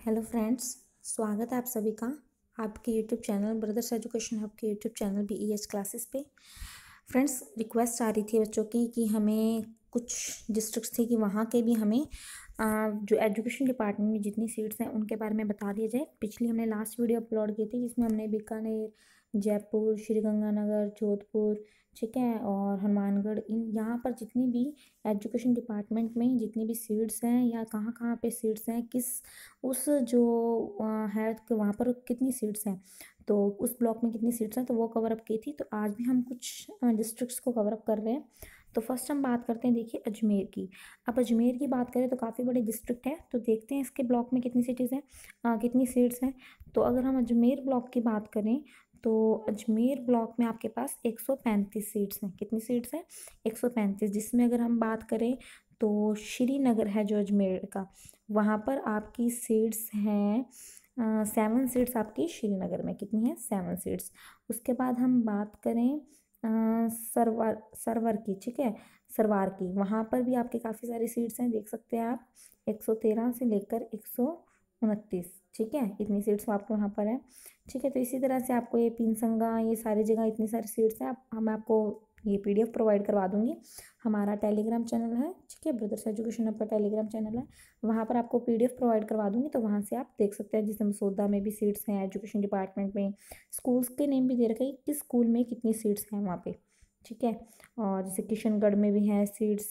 Hello friends, स्वागत है आप सभी का आपके YouTube channel Brothers Education Hub के यूट्यूब चैनल BEH क्लासेस पे। फ्रेंड्स, रिक्वेस्ट आ रही थी बच्चों की कि हमें कुछ डिस्ट्रिक्ट्स थी कि वहाँ के भी हमें जो एजुकेशन डिपार्टमेंट में जितनी सीट्स हैं उनके बारे में बता दिया जाए। पिछली हमने लास्ट वीडियो अपलोड की थी जिसमें हमने बीकानेर, जयपुर, श्रीगंगानगर, जोधपुर, ठीक है, और हनुमानगढ़, इन यहाँ पर जितनी भी एजुकेशन डिपार्टमेंट में जितनी भी सीट्स हैं या कहाँ कहाँ पे सीट्स हैं, किस उस जो है कि वहाँ पर कितनी सीट्स हैं, तो उस ब्लॉक में कितनी सीट्स हैं, तो वो कवर अप की थी। तो आज भी हम कुछ डिस्ट्रिक्ट्स को कवर अप कर रहे हैं। तो फर्स्ट हम बात करते हैं, देखिए, अजमेर की। अब अजमेर की बात करें तो काफ़ी बड़ी डिस्ट्रिक्ट है, तो देखते हैं इसके ब्लॉक में कितनी सिटीज़ हैं, कितनी सीट्स हैं। तो अगर हम अजमेर ब्लॉक की बात करें तो अजमेर ब्लॉक में आपके पास 135 सीट्स हैं। कितनी सीट्स हैं? 135, जिसमें अगर हम बात करें तो श्रीनगर है जो अजमेर का, वहाँ पर आपकी सीट्स हैं 7 सीट्स आपकी श्रीनगर में। कितनी है? 7 सीट्स। उसके बाद हम बात करें सरवर सरवर की, ठीक है, सरवार की, वहाँ पर भी आपके काफ़ी सारी सीट्स हैं, देख सकते हैं आप, 113 से लेकर 129, ठीक है, इतनी सीट्स आपको वहाँ पर है। ठीक है, तो इसी तरह से आपको ये पीनसंगा, ये सारी जगह इतनी सारी सीट्स हैं। मैं आपको ये PDF प्रोवाइड करवा दूँगी। हमारा टेलीग्राम चैनल है, ठीक है, ब्रदर्स एजुकेशन हब का टेलीग्राम चैनल है, वहाँ पर आपको PDF प्रोवाइड करवा दूँगी, तो वहाँ से आप देख सकते हैं। जैसे मसौदा में भी सीट्स हैं एजुकेशन डिपार्टमेंट में, स्कूल्स के नेम भी दे रखे हैं किस स्कूल में कितनी सीट्स हैं वहाँ पे, ठीक है। और जैसे किशनगढ़ में भी हैं सीट्स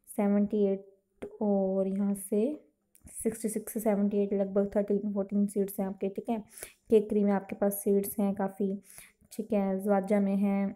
78, और यहाँ से 66 से 78, लगभग 13-14 सीट्स हैं आपके, ठीक है। केकरी में आपके पास सीट्स हैं काफ़ी, ठीक है, जवाजा में हैं,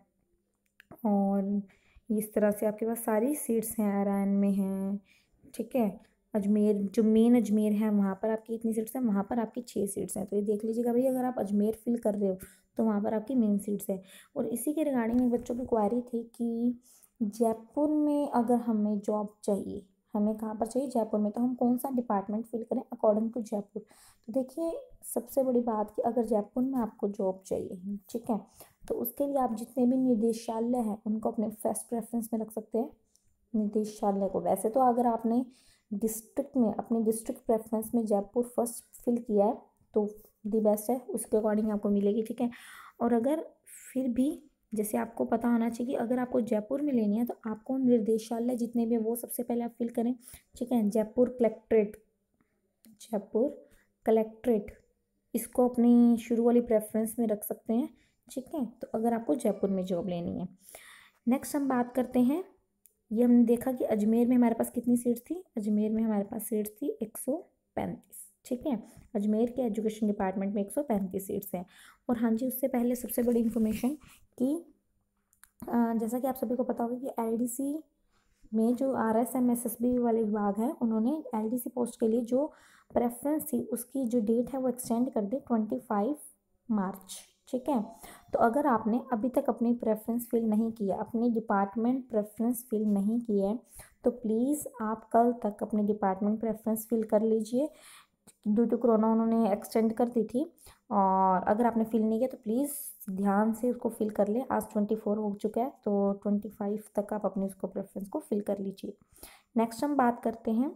और इस तरह से आपके पास सारी सीट्स हैं, नारायण में हैं, ठीक है। अजमेर, जो मेन अजमेर है, वहाँ पर आपकी इतनी सीट्स हैं, वहाँ पर आपकी 6 सीट्स हैं। तो ये देख लीजिएगा भाई, अगर आप अजमेर फिल कर रहे हो तो वहाँ पर आपकी मेन सीट्स है। और इसी के रिगार्डिंग में बच्चों की क्वारी थी कि जयपुर में अगर हमें जॉब चाहिए, हमें कहाँ पर चाहिए? जयपुर में, तो हम कौन सा डिपार्टमेंट फिल करें अकॉर्डिंग टू जयपुर? तो देखिए, सबसे बड़ी बात कि अगर जयपुर में आपको जॉब चाहिए, ठीक है, तो उसके लिए आप जितने भी निदेशालय हैं उनको अपने फर्स्ट प्रेफरेंस में रख सकते हैं, निदेशालय को। वैसे तो अगर आपने डिस्ट्रिक्ट में अपनी डिस्ट्रिक्ट प्रेफरेंस में जयपुर फर्स्ट फिल किया है तो दी बेस्ट है, उसके अकॉर्डिंग आपको मिलेगी, ठीक है। और अगर फिर भी, जैसे आपको पता होना चाहिए कि अगर आपको जयपुर में लेनी है तो आपको निर्देशालय जितने भी है वो सबसे पहले आप फिल करें, ठीक है। जयपुर कलेक्ट्रेट, जयपुर कलेक्ट्रेट, इसको अपनी शुरू वाली प्रेफरेंस में रख सकते हैं, ठीक है। तो अगर आपको जयपुर में जॉब लेनी है। नेक्स्ट हम बात करते हैं, ये हमने देखा कि अजमेर में हमारे पास कितनी सीट्स थी। अजमेर में हमारे पास सीट्स थी 135, ठीक है। अजमेर के एजुकेशन डिपार्टमेंट में 135 सीट्स हैं। और हाँ जी, उससे पहले सबसे बड़ी इन्फॉर्मेशन कि जैसा कि आप सभी को पता होगा कि LDC में जो RSM SSB वाले विभाग हैं, उन्होंने LDC पोस्ट के लिए जो प्रेफरेंस थी उसकी जो डेट है वो एक्सटेंड कर दी 25 मार्च, ठीक है। तो अगर आपने अभी तक अपनी प्रेफरेंस फिल नहीं किया, अपनी डिपार्टमेंट प्रेफरेंस फिल नहीं की है, तो प्लीज़ आप कल तक अपनी डिपार्टमेंट प्रेफरेंस फिल कर लीजिए। ड्यू टू कोरोना उन्होंने एक्सटेंड कर दी थी, और अगर आपने फिल नहीं किया तो प्लीज़ ध्यान से उसको फिल कर लें। आज 24 हो चुका है, तो 25 तक आप अपनी उसको प्रेफरेंस को फिल कर लीजिए। नेक्स्ट हम बात करते हैं,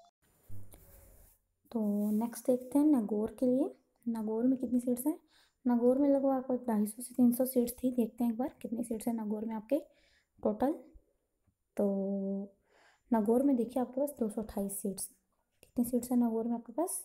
तो नेक्स्ट देखते हैं नागौर के लिए। नागौर में कितनी सीट्स हैं? नागौर में लगभग आपको 250 से 300 सीट्स थी। देखते हैं एक बार कितनी सीट्स हैं नागौर में आपके टोटल। तो नागौर में देखिए आपके पास 228 सीट्स। कितनी सीट्स हैं नागौर में आपके पास?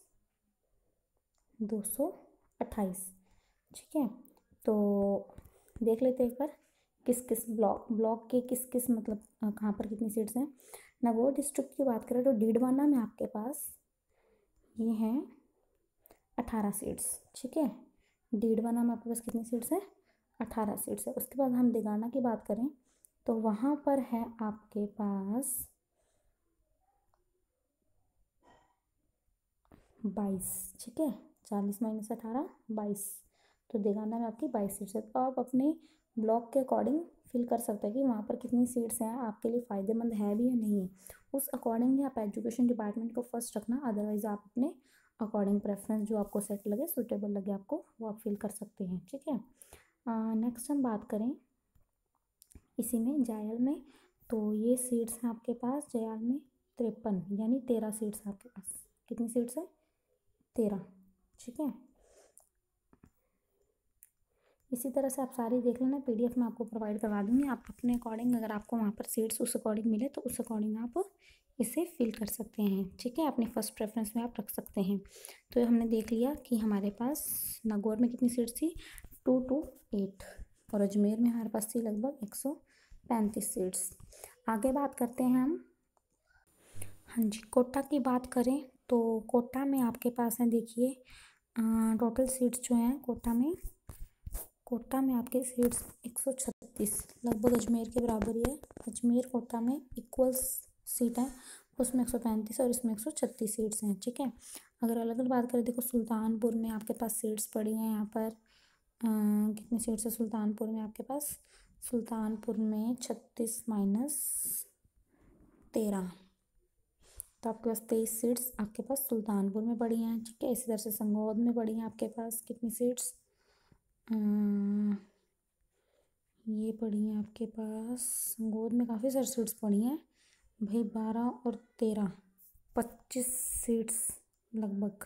228, ठीक है। तो देख लेते हैं एक बार किस किस ब्लॉक के किस किस मतलब कहाँ पर कितनी सीट्स हैं। नागौर डिस्ट्रिक्ट की बात करें तो डीडवाना में आपके पास ये हैं 18 सीट्स, ठीक है। डीडवाना में आपके पास कितनी सीट्स हैं? 18 सीट्स है। उसके बाद हम देगाना की बात करें तो वहाँ पर है आपके पास 22, ठीक है, 40 माइनस 18 22। तो देगाना में आपकी 22 सीट्स है। तो आप अपने ब्लॉक के अकॉर्डिंग फिल कर सकते हैं कि वहाँ पर कितनी सीट्स हैं, आपके लिए फ़ायदेमंद है भी या नहीं है। उस अकॉर्डिंग ही आप एजुकेशन डिपार्टमेंट को फर्स्ट रखना, अदरवाइज़ आप अपने अकॉर्डिंग प्रेफरेंस जो आपको सेट लगे, सूटेबल लगे आपको, वो आप फिल कर सकते हैं, ठीक है। नेक्स्ट हम बात करें इसी में जायल में, तो ये सीट्स हैं आपके पास जायल में 53, यानी 13 सीट्स आपके पास। कितनी सीट्स है? 13। ठीक है, इसी तरह से आप सारी देख लेना, पीडीएफ में आपको प्रोवाइड करवा दूँगी। आप अपने अकॉर्डिंग अगर आपको वहाँ पर सीट्स उस अकॉर्डिंग मिले तो उस अकॉर्डिंग आप इसे फिल कर सकते हैं। ठीक है, अपनी फर्स्ट प्रेफरेंस में आप रख सकते हैं। तो हमने देख लिया कि हमारे पास नागौर में कितनी सीट्स थी, 2 to 8, और अजमेर में हमारे पास थी लगभग 135 सीट्स। आगे बात करते हैं हम, हाँ जी, कोटा की बात करें तो कोटा में आपके पास है, देखिए टोटल सीट्स जो हैं कोटा में आपके सीट्स 136, लगभग अजमेर के बराबर ही है। अजमेर कोटा में इक्वल सीट है, उसमें 135 और इसमें 136 सीट्स हैं। ठीक है, अगर अलग अलग बात करें, देखो सुल्तानपुर में आपके पास सीट्स पड़ी हैं यहाँ पर कितनी सीट्स है सुल्तानपुर में आपके पास, सुल्तानपुर में 36 माइनस 13, तो आपके पास 23 सीट्स आपके पास सुल्तानपुर में पड़ी हैं। ठीक है, इसी तरह से संगौद में पड़ी हैं आपके पास कितनी सीट्स, ये पड़ी हैं आपके पास संगौद में काफ़ी सारी सीट्स पड़ी हैं भाई, 12 और 13, 25 सीट्स लगभग।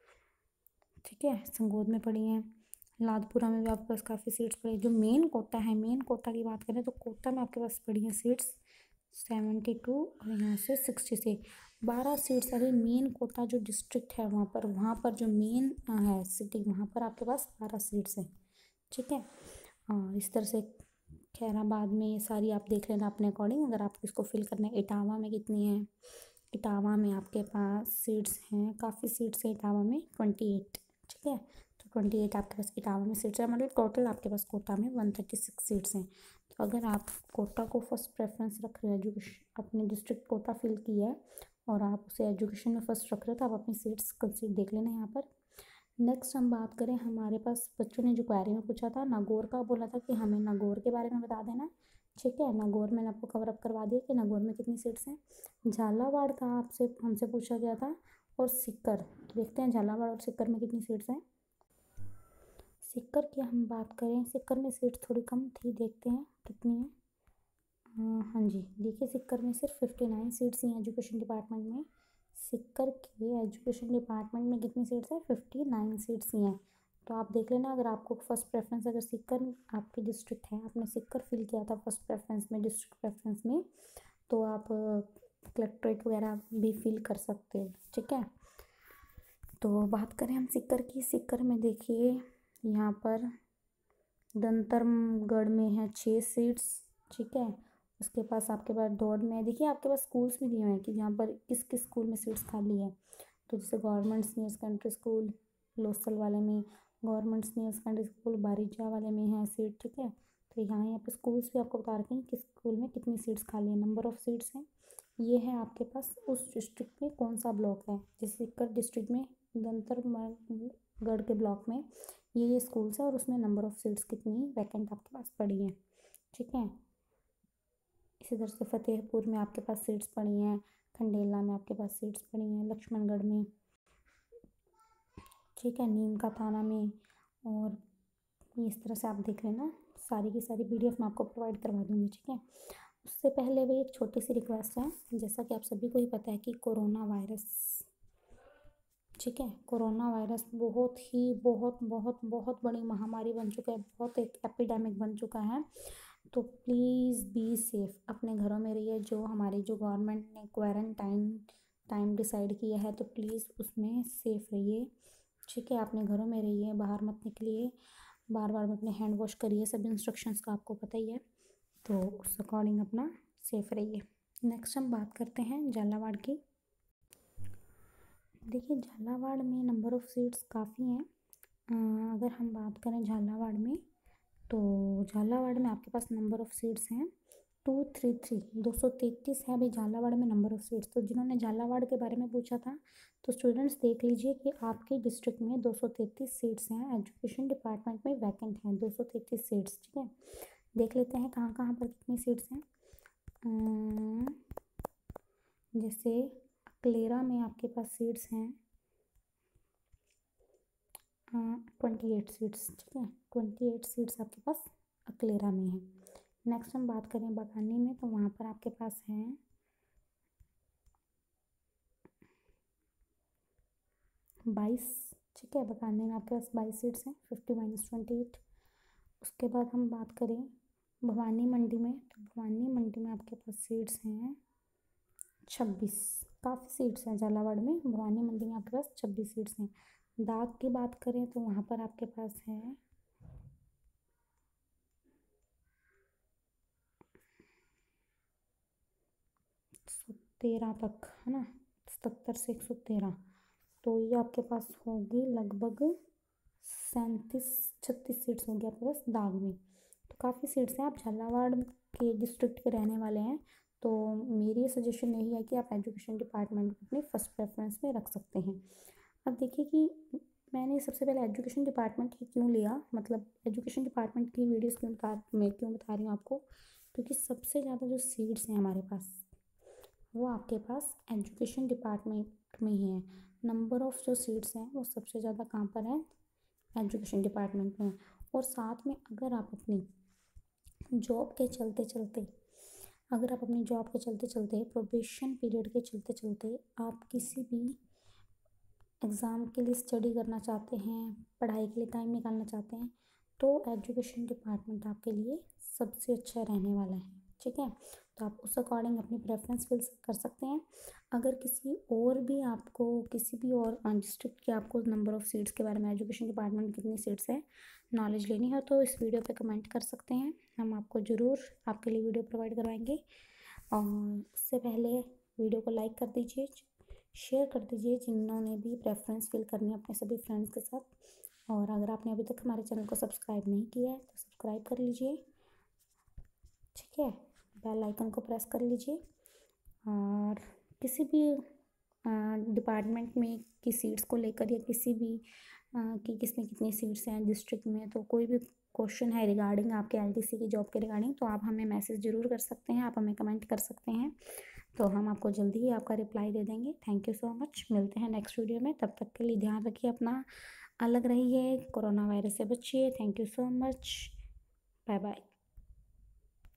ठीक है, संगौद में पड़ी हैं। लादपुरा में भी आपके पास काफ़ी सीट्स पड़ी। जो मेन कोटा है, मेन कोटा की बात करें तो कोटा में आपके पास पड़ी हैं सीट्स 72 और यहाँ से 66, 12 सीट्स। अरे मेन कोटा जो डिस्ट्रिक्ट है वहाँ पर जो मेन है सिटी, वहाँ पर आपके पास 12 सीट्स हैं। ठीक है, और इस तरह से खैराबाद में ये सारी आप देख लेना अपने अकॉर्डिंग, अगर आपको इसको फिल करना है। इटावा में कितनी है, इटावा में आपके पास सीट्स हैं, काफ़ी सीट्स है इटावा में 28। ठीक है, तो 28 आपके पास इटावा में सीट्स है, मतलब टोटल आपके पास कोटा में 136 सीट्स हैं। तो अगर आप कोटा को फर्स्ट प्रेफरेंस रख रहे हो, एजुकेशन अपने डिस्ट्रिक्ट कोटा फिल किया है और आप उसे एजुकेशन में फर्स्ट रख रहे हो, तो आप अपनी सीट्स कंसीडर देख लेना यहाँ पर। नेक्स्ट हम बात करें, हमारे पास बच्चों ने जो क्वेरी में पूछा था नागौर का, बोला था कि हमें नागौर के बारे में बता देना। ठीक है, नागौर मैंने आपको कवर अप करवा दिया कि नागौर में कितनी सीट्स हैं। झालावाड़ का आपसे हमसे पूछा गया था, और सीकर, देखते हैं झालावाड़ और सीकर में कितनी सीट्स हैं। सीकर की हम बात करें, सीकर में सीट्स थोड़ी कम थी, देखते हैं कितनी है। हाँ जी, देखिए सीकर में सिर्फ 59 सीट्स हैं एजुकेशन डिपार्टमेंट में। सीकर के एजुकेशन डिपार्टमेंट में कितनी सीट्स हैं, 59 सीट्स ही हैं। तो आप देख लेना, अगर आपको फर्स्ट प्रेफरेंस, अगर सीकर आपकी डिस्ट्रिक्ट है, आपने सीकर फिल किया था फर्स्ट प्रेफरेंस में, डिस्ट्रिक्ट प्रेफरेंस में, तो आप कलेक्ट्रेट वगैरह भी फिल कर सकते हो। ठीक है, तो बात करें हम सीकर की, सीकर में देखिए यहाँ पर दंतरगढ़ में है 6 सीट्स। ठीक है, उसके पास आपके पास दौड़ में, देखिए आपके पास स्कूल्स भी दिए हुए हैं कि यहाँ पर किस किस स्कूल में सीट्स खाली है। तो जैसे government senior secondary school Losal वाले में, government senior secondary school Barija वाले में है सीट। ठीक है, तो यहाँ पे स्कूल्स भी आपको बता रखे हैं किस स्कूल में कितनी सीट्स खाली है, नंबर ऑफ़ सीट्स हैं। ये है आपके पास उस डिस्ट्रिक्ट में कौन सा ब्लॉक है, जैसे सीकर डिस्ट्रिक्ट में दंतरगढ़ के ब्लॉक में ये स्कूल्स है और उसमें नंबर ऑफ़ सीट्स कितनी वैकेंट आपके पास पड़ी हैं। ठीक है, इसी तरह से फतेहपुर में आपके पास सीट्स पड़ी हैं, खंडेला में आपके पास सीट्स पड़ी हैं, लक्ष्मणगढ़ में, ठीक है, नीम का थाना में, और इस तरह से आप देख लेना, सारी की सारी पीडीएफ मैं आपको प्रोवाइड करवा दूँगी। ठीक है, उससे पहले भी एक छोटी सी रिक्वेस्ट है, जैसा कि आप सभी को ही पता है कि कोरोना वायरस, ठीक है, कोरोना वायरस बहुत बड़ी महामारी बन चुका है, बहुत एक एपिडेमिक बन चुका है। तो प्लीज़ बी सेफ़, अपने घरों में रहिए। जो हमारी जो गवर्नमेंट ने क्वारंटाइन टाइम डिसाइड किया है, तो प्लीज़ उसमें सेफ़ रहिए। ठीक है, अपने घरों में रहिए, बाहर मत निकलिए, बार बार अपने हैंड वॉश करिए, सब इंस्ट्रक्शंस का आपको पता ही है, तो उस अकॉर्डिंग अपना सेफ़ रहिए। नेक्स्ट हम बात करते हैं झालावाड़ की। देखिए झालावाड़ में नंबर ऑफ़ सीट्स काफ़ी हैं। अगर हम बात करें झालावाड़ में, तो झालावाड़ में आपके पास नंबर ऑफ़ सीट्स हैं 233 है भाई झालावाड़ में नंबर ऑफ़ सीट्स। तो जिन्होंने झालावाड़ के बारे में पूछा था, तो स्टूडेंट्स देख लीजिए कि आपके डिस्ट्रिक्ट में 233 सीट्स हैं, एजुकेशन डिपार्टमेंट में वैकेंट हैं 233 सीट्स। ठीक है, देख लेते हैं कहाँ कहाँ पर कितनी सीट्स हैं। जैसे अकलेरा में आपके पास सीट्स हैं 28 सीट्स। ठीक है, 28 सीट्स आपके पास अकलेरा में है। नेक्स्ट हम बात करें बगानी में, तो वहाँ पर आपके पास हैं 22, ठीक है। बकाने में आपके पास 22 सीट्स हैं, 50 - 28। उसके बाद हम बात करें भवानी मंडी में, तो भवानी मंडी में आपके पास सीट्स हैं 26। काफ़ी सीट्स हैं झालावाड़ में, भवानी मंडी में आपके पास 26 सीट्स हैं। दाग की बात करें तो वहाँ पर आपके पास है 113 तक, है ना, 77 से 113। तो ये आपके पास होगी लगभग 37-36 सीट्स होंगी आपके पास दाग में। तो काफ़ी सीट्स हैं। आप झालावाड़ के डिस्ट्रिक्ट के रहने वाले हैं तो मेरी सजेशन यही है कि आप एजुकेशन डिपार्टमेंट को अपने फर्स्ट प्रेफरेंस में रख सकते हैं। अब देखिए कि मैंने सबसे पहले एजुकेशन डिपार्टमेंट ही क्यों लिया, मतलब एजुकेशन डिपार्टमेंट की वीडियोस क्यों बता रही हूँ आपको, क्योंकि सबसे ज़्यादा जो सीट्स हैं हमारे पास वो आपके पास एजुकेशन डिपार्टमेंट में ही है। नंबर ऑफ़ जो सीट्स हैं वो सबसे ज़्यादा कहाँ पर है, एजुकेशन डिपार्टमेंट में। और साथ में अगर आप अपनी जॉब के चलते चलते प्रोबेशन पीरियड के चलते चलते आप किसी भी एग्ज़ाम के लिए स्टडी करना चाहते हैं, पढ़ाई के लिए टाइम निकालना चाहते हैं, तो एजुकेशन डिपार्टमेंट आपके लिए सबसे अच्छा रहने वाला है, ठीक है। तो आप उस अकॉर्डिंग अपनी प्रेफरेंस फिल कर सकते हैं। अगर किसी भी और डिस्ट्रिक्ट के आपको नंबर ऑफ़ सीट्स के बारे में, एजुकेशन डिपार्टमेंट में कितनी सीट्स है, नॉलेज लेनी हो तो इस वीडियो पे कमेंट कर सकते हैं। हम आपको ज़रूर आपके लिए वीडियो प्रोवाइड करवाएंगे। और उससे पहले वीडियो को लाइक कर दीजिए, शेयर कर दीजिए जिन्होंने भी प्रेफरेंस फिल करनी है अपने सभी फ्रेंड्स के साथ। और अगर आपने अभी तक हमारे चैनल को सब्सक्राइब नहीं किया है तो सब्सक्राइब कर लीजिए, ठीक है। बेल आइकन को प्रेस कर लीजिए। और किसी भी डिपार्टमेंट में की सीट्स को लेकर या किसी भी कि किसमें कितनी सीट्स हैं डिस्ट्रिक्ट में, तो कोई भी क्वेश्चन है रिगार्डिंग आपके एलडीसी की जॉब के रिगार्डिंग, तो आप हमें मैसेज ज़रूर कर सकते हैं, आप हमें कमेंट कर सकते हैं, तो हम आपको जल्दी ही आपका रिप्लाई दे देंगे। Thank you so much. मिलते हैं नेक्स्ट वीडियो में, तब तक के लिए ध्यान रखिए अपना, अलग रहिए, कोरोना वायरस से बचिए। Thank you so much. Bye bye.